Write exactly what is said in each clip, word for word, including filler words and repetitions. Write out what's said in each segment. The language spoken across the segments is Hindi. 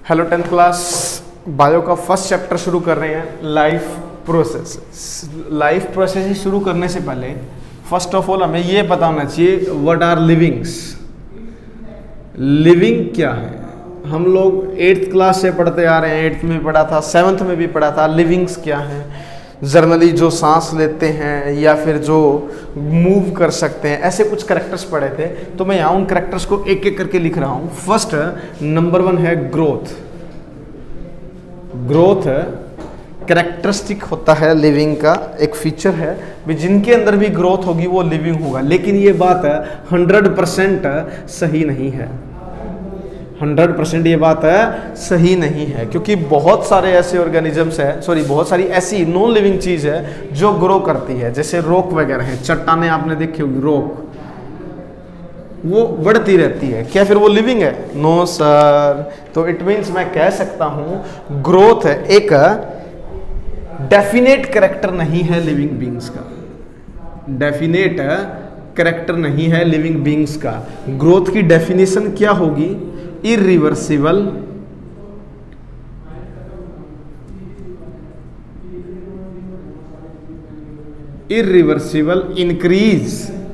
हेलो टेंथ क्लास बायो का फर्स्ट चैप्टर शुरू कर रहे हैं, लाइफ प्रोसेस। लाइफ प्रोसेस शुरू करने से पहले फर्स्ट ऑफ ऑल हमें ये पता होना चाहिए व्हाट आर लिविंग्स। लिविंग क्या है? हम लोग एट्थ क्लास से पढ़ते आ रहे हैं, एट्थ में पढ़ा था, सेवन्थ में भी पढ़ा था। लिविंग्स क्या है? जर्नली जो सांस लेते हैं या फिर जो मूव कर सकते हैं, ऐसे कुछ करेक्टर्स पढ़े थे। तो मैं यहाँ उन करेक्टर्स को एक एक करके लिख रहा हूँ। फर्स्ट नंबर वन है ग्रोथ। ग्रोथ कैरेक्टरिस्टिक होता है लिविंग का, एक फीचर है भी जिनके अंदर भी ग्रोथ होगी वो लिविंग होगा। लेकिन ये बात हंड्रेड परसेंट सही नहीं है। हंड्रेड परसेंट ये बात है सही नहीं है, क्योंकि बहुत सारे ऐसे ऑर्गेनिजम्स हैं, सॉरी बहुत सारी ऐसी नॉन लिविंग चीज़ है जो ग्रो करती है। जैसे रॉक वगैरह हैं, चट्टानें आपने देखी होगी, रॉक वो बढ़ती रहती है। क्या फिर वो लिविंग है? No sir. तो इट मीन्स मैं कह सकता हूँ ग्रोथ एक डेफिनेट कैरेक्टर नहीं है लिविंग बींग्स का। डेफिनेट कैरेक्टर नहीं है लिविंग बींग्स का। ग्रोथ की डेफिनेशन क्या होगी? Irreversible, irreversible increase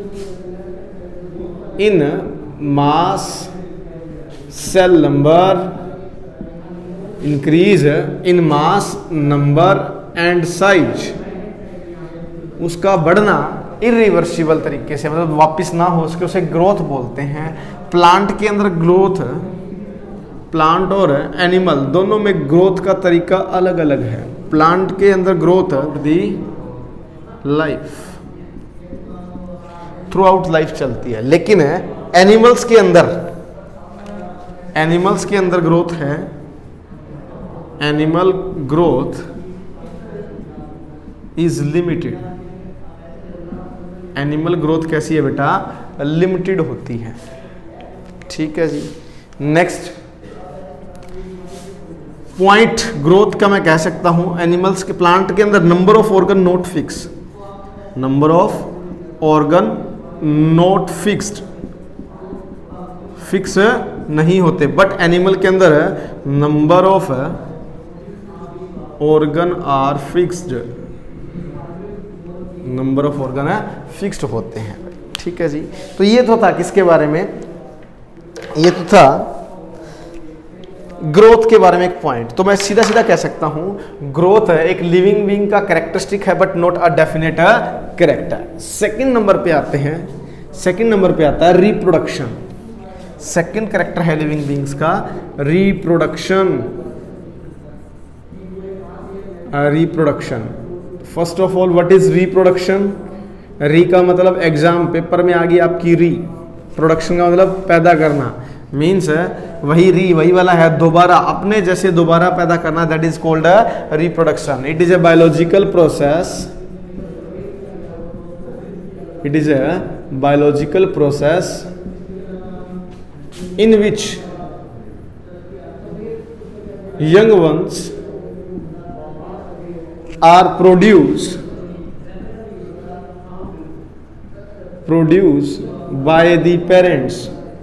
in mass, cell number, increase in mass number and size. उसका बढ़ना इरिवर्सिबल तरीके से, मतलब वापस ना हो उसके, उसे ग्रोथ बोलते हैं। प्लांट के अंदर ग्रोथ, प्लांट और एनिमल दोनों में ग्रोथ का तरीका अलग अलग है। प्लांट के अंदर growth the life throughout life चलती है, लेकिन एनिमल्स के अंदर एनिमल्स के अंदर ग्रोथ है। Animal growth is limited. Animal growth कैसी है बेटा? लिमिटेड होती है। ठीक है जी। नेक्स्ट पॉइंट ग्रोथ का मैं कह सकता हूं एनिमल्स के, प्लांट के अंदर number of organ not fix. Number of organ not fixed, fix नहीं होते। बट एनिमल के अंदर number of organ are fixed. Number of organ है फिक्स्ड होते हैं। ठीक है जी। तो ये तो था किसके बारे में? ये तो था ग्रोथ के बारे में एक पॉइंट। तो मैं सीधा सीधा कह सकता हूं ग्रोथ है एक लिविंग बीइंग का कैरेक्टरिस्टिक है, but not a definite character. Second number पे आते हैं। सेकंड नंबर पे आता है रिप्रोडक्शन। सेकंड कैरेक्टर है लिविंग बीइंग्स का reproduction. Reproduction first of all what is reproduction? Re का मतलब एग्जाम पेपर में आ गई आपकी री। प्रोडक्शन का मतलब पैदा करना, मीन्स वही री वही वाला है, दोबारा अपने जैसे दोबारा पैदा करना। That is called a reproduction. It is a biological process. It is a biological process in which young ones are produced produced by the parents।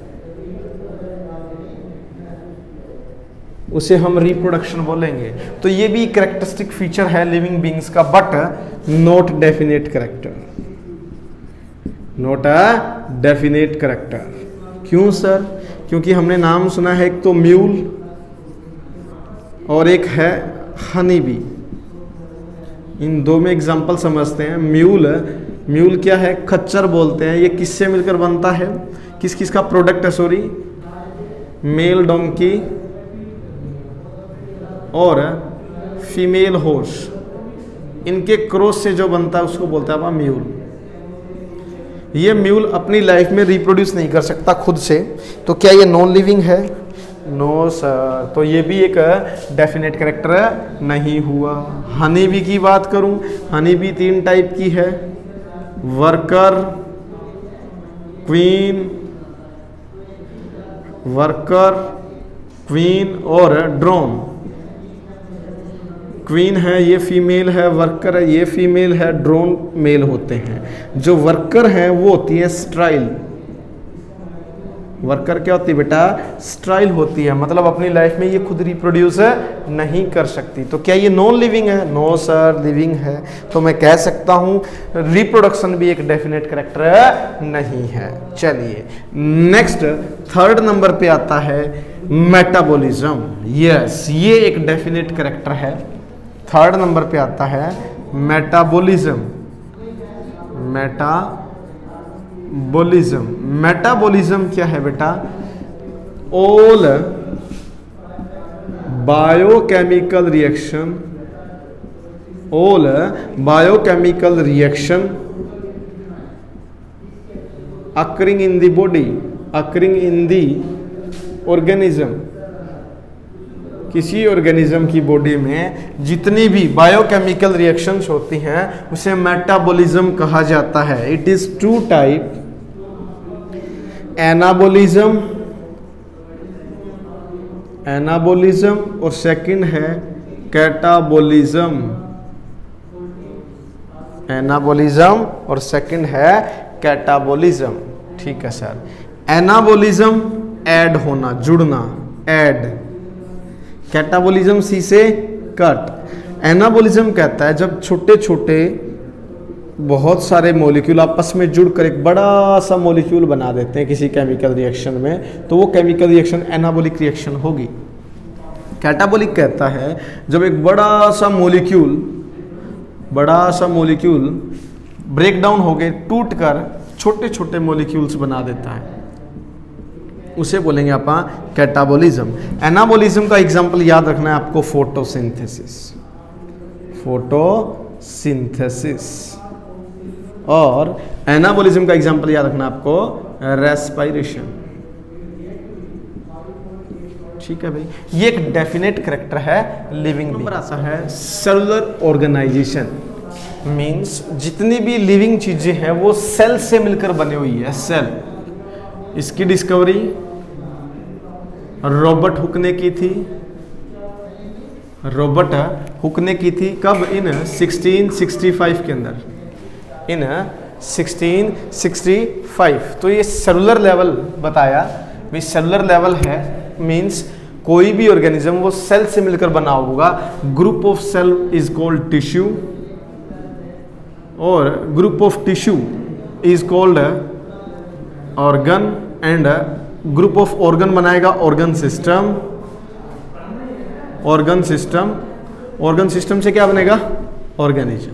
उसे हम रिप्रोडक्शन बोलेंगे। तो ये भी कैरेक्टरिस्टिक फीचर है लिविंग बीइंग्स का, but not definite character. Not a definite character. क्यों सर? क्योंकि हमने नाम सुना है, एक तो म्यूल और एक है हनी बी। इन दो में एग्जाम्पल समझते हैं। म्यूल, म्यूल क्या है? खच्चर बोलते हैं। ये किससे मिलकर बनता है? किस किस का प्रोडक्ट है? सॉरी, मेल डोंकी और फीमेल हॉर्स, इनके क्रॉस से जो बनता है उसको बोलता है म्यूल। ये म्यूल अपनी लाइफ में रिप्रोड्यूस नहीं कर सकता खुद से, तो क्या ये नॉन लिविंग है? No sir. तो ये भी एक डेफिनेट कैरेक्टर नहीं हुआ। हनी बी की बात करूं, हनी बी तीन टाइप की है, वर्कर, क्वीन, वर्कर, क्वीन और ड्रोन। क्वीन है ये फीमेल है, वर्कर है ये फीमेल है, ड्रोन मेल होते हैं। जो वर्कर हैं वो होती है स्ट्राइल। वर्कर क्या होती है बेटा, स्ट्राइल होती है, मतलब अपनी लाइफ में ये खुद रिप्रोड्यूस नहीं कर सकती। तो क्या ये नॉन लिविंग है? नो सर, लिविंग है। तो मैं कह सकता हूं रिप्रोडक्शन भी एक डेफिनेट कैरेक्टर नहीं है। चलिए नेक्स्ट थर्ड नंबर पे आता है मेटाबॉलिज्म। यस, ये एक डेफिनेट कैरेक्टर है। थर्ड नंबर पे आता है मेटाबॉलिज्म। मेटाबॉलिज्म मेटाबॉलिज्म क्या है बेटा? All biochemical reaction, all biochemical reaction occurring in the body, occurring in the organism, किसी ऑर्गेनिज्म की बॉडी में जितनी भी बायोकेमिकल रिएक्शंस होती हैं उसे मेटाबॉलिज्म कहा जाता है। It is two type, anabolism, anabolism और सेकंड है कैटाबॉलिज्म। एनाबॉलिज्म और सेकंड है कैटाबॉलिज्म। ठीक है सर। एनाबॉलिज्म ऐड होना, जुड़ना, ऐड। कैटाबॉलिज्म सी से कट। एनाबॉलिज्म कहता है जब छोटे छोटे बहुत सारे मॉलिक्यूल आपस में जुड़कर एक बड़ा सा मॉलिक्यूल बना देते हैं किसी केमिकल रिएक्शन में, तो वो केमिकल रिएक्शन एनाबॉलिक रिएक्शन होगी। कैटाबॉलिक कहता है जब एक बड़ा सा मॉलिक्यूल बड़ा सा मॉलिक्यूल ब्रेक डाउन हो गए, टूट कर छोटे छोटे मॉलिक्यूल्स बना देता है, उसे बोलेंगे आप कैटाबॉलिज्म। एनाबॉलिज्म का एग्जांपल याद रखना है आपको, फोटोसिंथेसिस, फोटोसिंथेसिस। और एनाबॉलिज्म का एग्जांपल याद रखना आपको, रेस्पिरेशन। ठीक है भाई, ये एक डेफिनेट कैरेक्टर है लिविंग। नंबर आता है सेलुलर ऑर्गेनाइजेशन। मींस जितनी भी लिविंग चीजें हैं वो सेल से मिलकर बनी हुई है, सेल। इसकी डिस्कवरी रॉबर्ट हुक ने की थी। रॉबर्ट हुक ने की थी कब? इन सिक्सटीन सिक्सटी फाइव के अंदर, इन सिक्सटीन सिक्सटी फाइव। तो ये सेलुलर लेवल बताया भाई, सेलुलर लेवल है मींस कोई भी ऑर्गेनिज्म वो सेल से मिलकर बना होगा। Group of cell is called tissue, और group of tissue is called organ, and group of organ बनाएगा organ system. Organ system, organ system से क्या बनेगा? ऑर्गेनिज्म।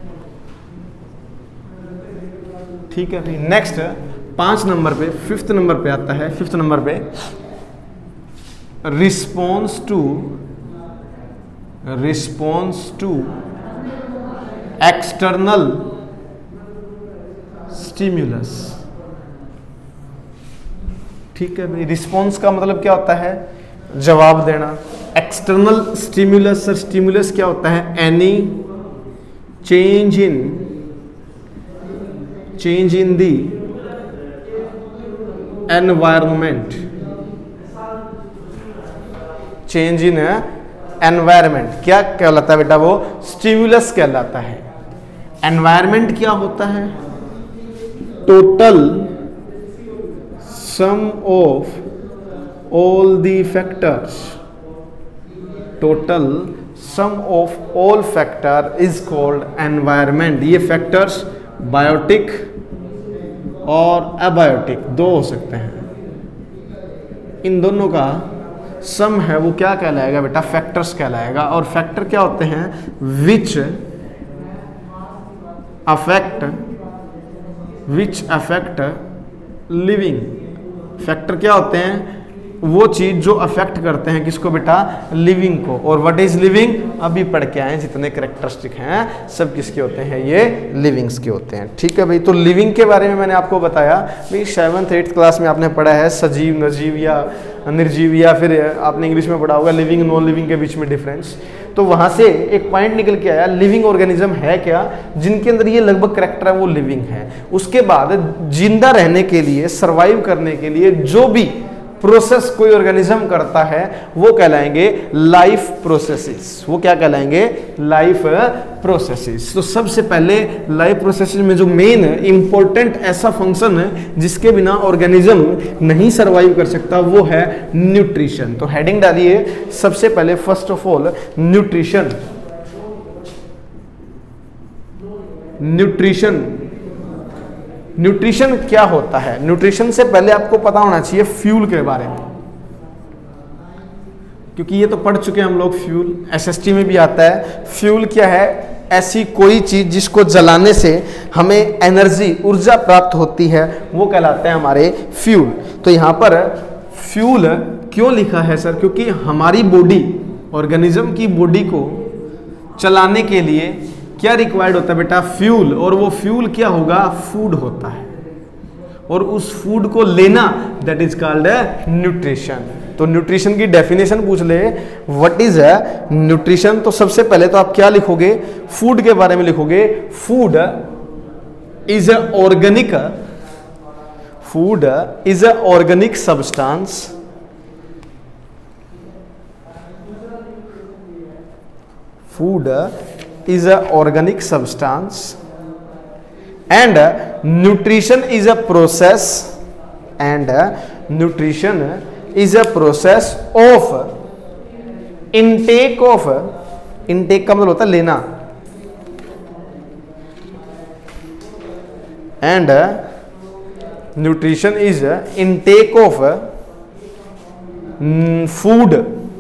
ठीक है। नेक्स्ट पांच नंबर पे, फिफ्थ नंबर पे आता है, फिफ्थ नंबर पे response to, response to external stimulus. ठीक है भाई, रिस्पॉन्स का मतलब क्या होता है? जवाब देना। एक्सटर्नल स्टिम्युलस, सर स्टिम्युलस क्या होता है? Any change in, change in the environment, change in environment क्या कहलाता है बेटा? वो स्टिम्युलस कहलाता है। एनवायरमेंट क्या होता है? Total sum of all the factors, total sum of all factor is called environment. ये फैक्टर्स बायोटिक और अबायोटिक दो हो सकते हैं, इन दोनों का सम है वो क्या कहलाएगा बेटा? फैक्टर्स कहलाएगा। और फैक्टर क्या होते हैं? Which affect, which affect living. Factor क्या होते हैं? वो चीज जो अफेक्ट करते हैं किसको बेटा? लिविंग को। और व्हाट इज लिविंग? अभी पढ़ के आए, जितने कैरेक्टरिस्टिक हैं सब किसके होते हैं? ये लिविंग्स के होते हैं। ठीक है भाई, तो लिविंग के बारे में मैंने आपको बताया भाई, सेवन्थ एट्थ क्लास में आपने पढ़ा है सजीव, निर्जीव या निर्जीव, या फिर आपने इंग्लिश में पढ़ा होगा लिविंग नॉन लिविंग के बीच में डिफरेंस। तो वहां से एक पॉइंट निकल के आया, लिविंग ऑर्गेनिज्म है क्या? जिनके अंदर ये लगभग कैरेक्टर है वो लिविंग है। उसके बाद जिंदा रहने के लिए, सर्वाइव करने के लिए जो भी प्रोसेस कोई ऑर्गेनिज्म करता है वो कहलाएंगे लाइफ प्रोसेसेस। वो क्या कहलाएंगे? Life processes. तो सबसे पहले लाइफ प्रोसेसेस में जो मेन इंपॉर्टेंट ऐसा फंक्शन है जिसके बिना ऑर्गेनिज्म नहीं सरवाइव कर सकता वो है न्यूट्रिशन। तो हेडिंग डालिए सबसे पहले first of all nutrition. Nutrition nutrition क्या होता है? न्यूट्रिशन से पहले आपको पता होना चाहिए फ्यूल के बारे में, क्योंकि ये तो पढ़ चुके हैं हम लोग। फ्यूल एसएसटी में भी आता है। फ्यूल क्या है? ऐसी कोई चीज जिसको जलाने से हमें एनर्जी, ऊर्जा प्राप्त होती है, वो कहलाते हैं हमारे फ्यूल। तो यहां पर फ्यूल क्यों लिखा है सर? क्योंकि हमारी बॉडी, ऑर्गेनिज्म की बॉडी को चलाने के लिए क्या रिक्वायर्ड होता है बेटा? फ्यूल। और वो फ्यूल क्या होगा? फूड होता है। और उस फूड को लेना दैट इज कॉल्ड न्यूट्रिशन। तो न्यूट्रिशन की डेफिनेशन पूछ ले, व्हाट इज न्यूट्रिशन? तो सबसे पहले तो आप क्या लिखोगे? फूड के बारे में लिखोगे। Food is a organic food is a organic substance food is a organic substance and uh, nutrition is a process and uh, nutrition is a process of intake of intake का मतलब होता है लेना and uh, nutrition is uh, intake of uh, food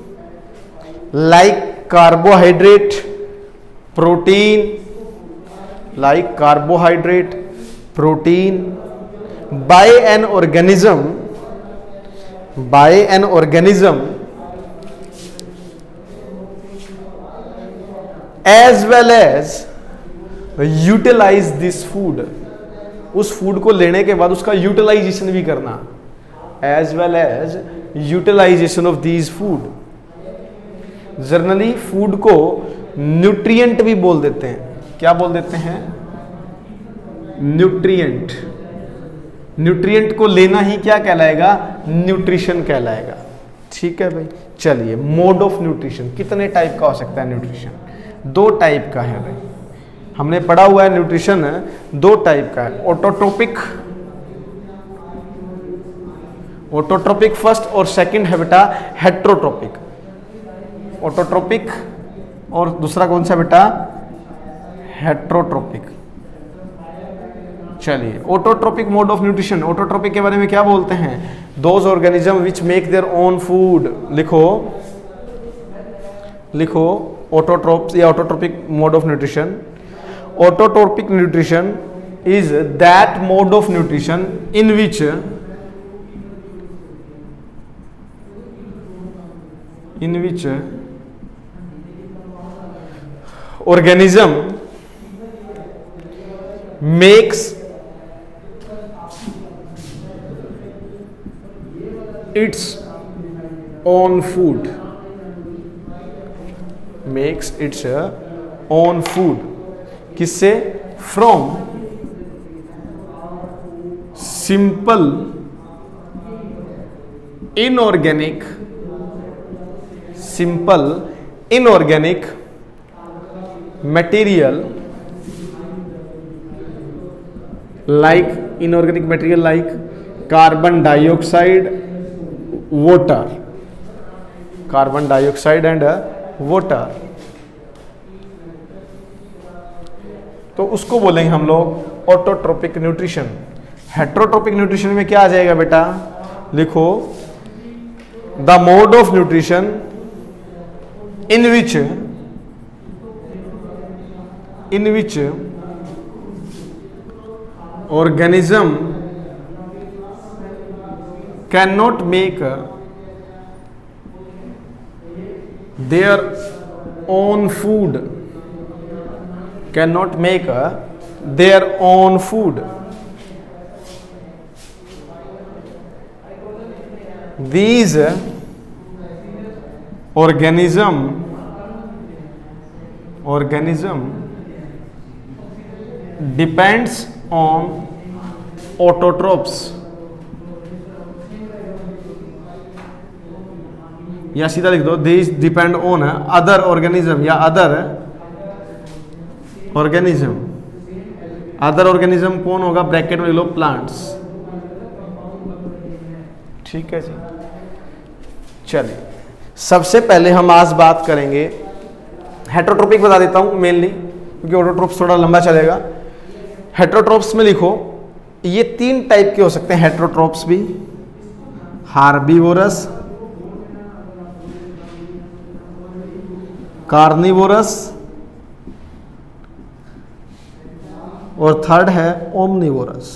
like carbohydrate, protein, like carbohydrate, protein by an organism by an organism as well as utilize this food। उस फूड को लेने के बाद उसका यूटिलाइजेशन भी करना, as well as utilization of these food। Generally food को न्यूट्रिएंट भी बोल देते हैं। क्या बोल देते हैं? न्यूट्रिएंट। न्यूट्रिएंट को लेना ही क्या कहलाएगा? न्यूट्रिशन कहलाएगा। ठीक है भाई। चलिए, मोड ऑफ न्यूट्रिशन कितने टाइप का हो सकता है? न्यूट्रिशन दो टाइप का है भाई। हमने पढ़ा हुआ है न्यूट्रिशन दो टाइप का है, ऑटोट्रोपिक ऑटोट्रोपिक फर्स्ट और सेकंड है बेटा हेट्रोट्रोपिक। ऑटोट्रोपिक और दूसरा कौन सा बेटा? हेट्रोट्रोपिक। चलिए, autotrophic mode of nutrition. Autotrophic के बारे में क्या बोलते हैं? Those organism which make their own food. लिखो लिखो ऑटोट्रोप या autotrophic mode of nutrition. Autotrophic nutrition is that mode of nutrition in which in which organism makes its own food makes its own food किससे? from simple inorganic simple inorganic material like inorganic material like carbon dioxide, water, carbon dioxide and uh, water। तो उसको बोलेंगे हम लोग ऑटोट्रोपिक न्यूट्रिशन। हेट्रोट्रोपिक न्यूट्रिशन में क्या आ जाएगा बेटा? लिखो the mode of nutrition in which in which organism cannot make their own food cannot make their own food these organism organism depends on autotrophs या सीधा लिख दो this depend on other organism या अदर ऑर्गेनिज्म। अदर ऑर्गेनिज्म कौन होगा, ब्रैकेट में लिख लो प्लांट्स। ठीक है जी। चलिए सबसे पहले हम आज बात करेंगे हेटरोट्रोपिक, बता देता हूं मेनली क्योंकि ऑटोट्रोप्स थोड़ा लंबा चलेगा। हेटरोट्रोप्स में लिखो ये तीन टाइप के हो सकते हैं हेटरोट्रोप्स भी, हार्बीवोरस, कार्निवोरस और थर्ड है ओमनिवोरस।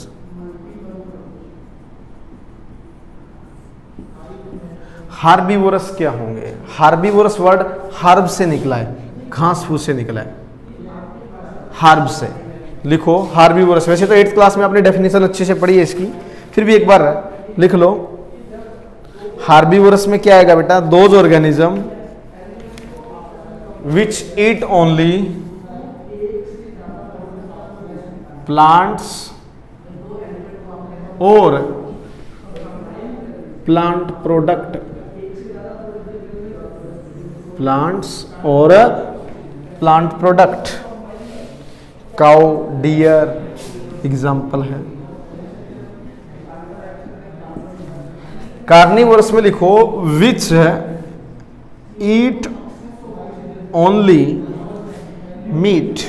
हार्बीवोरस क्या होंगे, हार्बीवोरस वर्ड हार्ब से निकला है, घास फूस से निकला है, हार्ब से लिखो हार्बीवोरस। वैसे तो एट्थ क्लास में आपने डेफिनेशन अच्छे से पढ़ी है इसकी, फिर भी एक बार लिख लो। हार्बीवोरस में क्या आएगा बेटा, those organism which eat only plants और प्लांट प्रोडक्ट, प्लांट्स और plant product, cow, deer example है। कार्निवोरस में लिखो विच ईट ओनली मीट,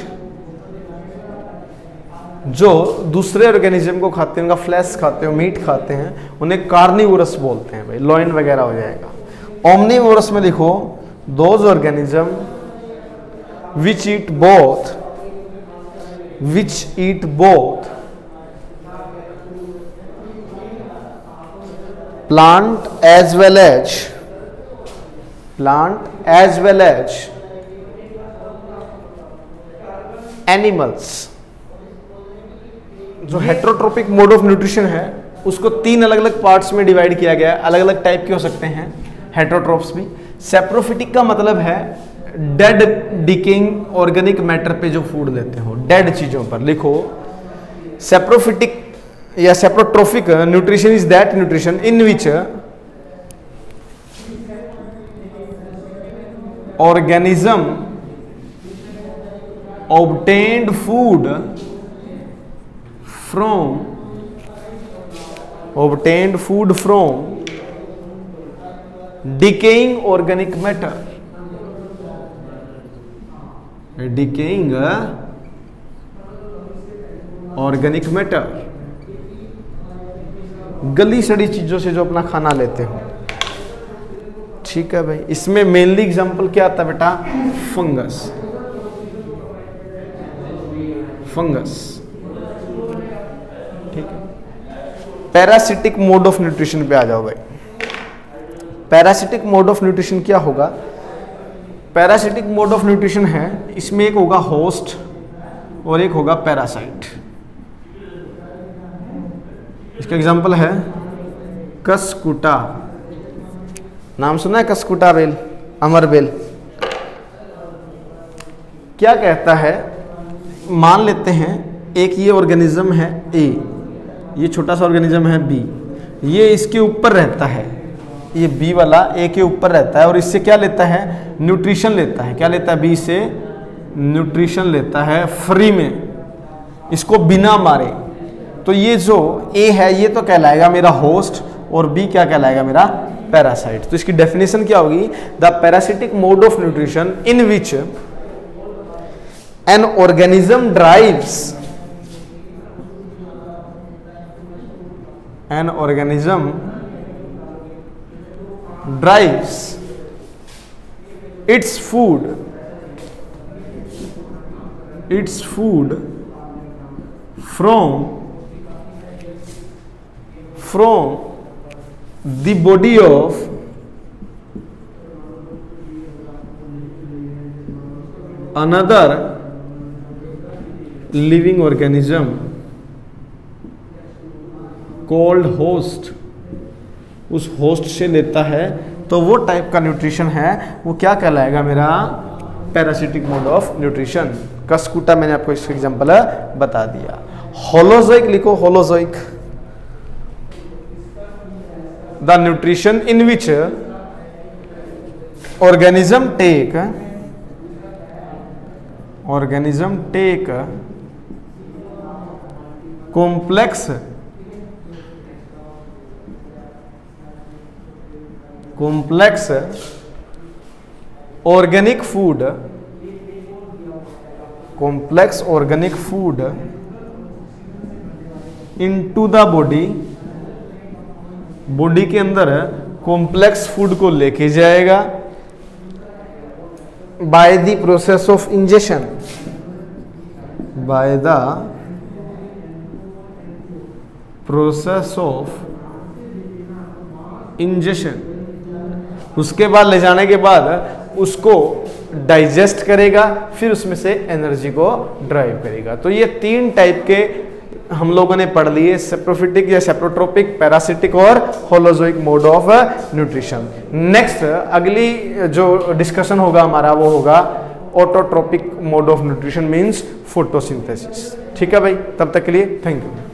जो दूसरे ऑर्गेनिज्म को खाते हैं, उनका फ्लैश खाते हैं, मीट खाते हैं, उन्हें कार्निवोरस बोलते हैं भाई, लॉइन वगैरह हो जाएगा। ओमनिवोरस में लिखो those organism which eat both, which eat both plant as well as, plant as well as animals. जो हेटरोट्रोपिक मोड ऑफ न्यूट्रिशन है उसको तीन अलग अलग पार्ट्स में डिवाइड किया गया है, अलग अलग टाइप के हो सकते हैं हेटरोट्रोप्स भी। सेप्रोफिटिक का मतलब है डेड डिकेइंग ऑर्गेनिक मैटर पे जो फूड लेते हो, डेड चीजों पर। लिखो सेप्रोफिटिक या saprotrophic nutrition is that nutrition in which organism obtained food from obtained food from decaying organic matter, decaying organic matter, गली सड़ी चीजों से जो अपना खाना लेते हो। ठीक है भाई, इसमें मेनली एग्जांपल क्या आता है बेटा, फंगस, फंगस। ठीक है, पैरासिटिक मोड ऑफ न्यूट्रिशन पे आ जाओ भाई। पैरासिटिक मोड ऑफ न्यूट्रिशन क्या होगा, पैरासिटिक मोड ऑफ न्यूट्रिशन है, इसमें एक होगा होस्ट और एक होगा पैरासाइट। इसका एग्जांपल है कसकुटा, नाम सुना है कसकुटा बेल, अमर बेल। क्या कहता है, मान लेते हैं एक ये ऑर्गेनिज्म है ए, ये छोटा सा ऑर्गेनिज्म है बी, ये इसके ऊपर रहता है, ये बी वाला ए के ऊपर रहता है और इससे क्या लेता है, न्यूट्रिशन लेता है। क्या लेता है, बी से न्यूट्रिशन लेता है फ्री में, इसको बिना मारे। तो ये जो ए है ये तो कहलाएगा मेरा होस्ट और बी क्या कहलाएगा, मेरा पैरासाइट। तो इसकी डेफिनेशन क्या होगी, the parasitic mode of nutrition in which an organism drives an organism drives its food its food from from the body of another living organism called host, उस होस्ट से लेता है, तो वो टाइप का न्यूट्रिशन है, वो क्या कहलाएगा, मेरा parasitic mode of nutrition. Cuscuta मैंने आपको इसका एग्जांपल बता दिया। होलोजोइक लिखो, holozoic the nutrition in which organism take organism take complex complex organic food complex organic food into the body, body के अंदर कॉम्प्लेक्स फूड को लेके जाएगा by the process of injection, by the process of injection. उसके बाद ले जाने के बाद उसको डाइजेस्ट करेगा, फिर उसमें से एनर्जी को ड्राइव करेगा। तो ये तीन टाइप के हम लोगों ने पढ़ लिए, सेप्रोफिटिक या सेप्रोट्रोपिक, पैरासिटिक और holozoic mode of nutrition. Next अगली जो डिस्कशन होगा हमारा वो होगा autotrophic mode of nutrition means photosynthesis. ठीक है भाई, तब तक के लिए थैंक यू।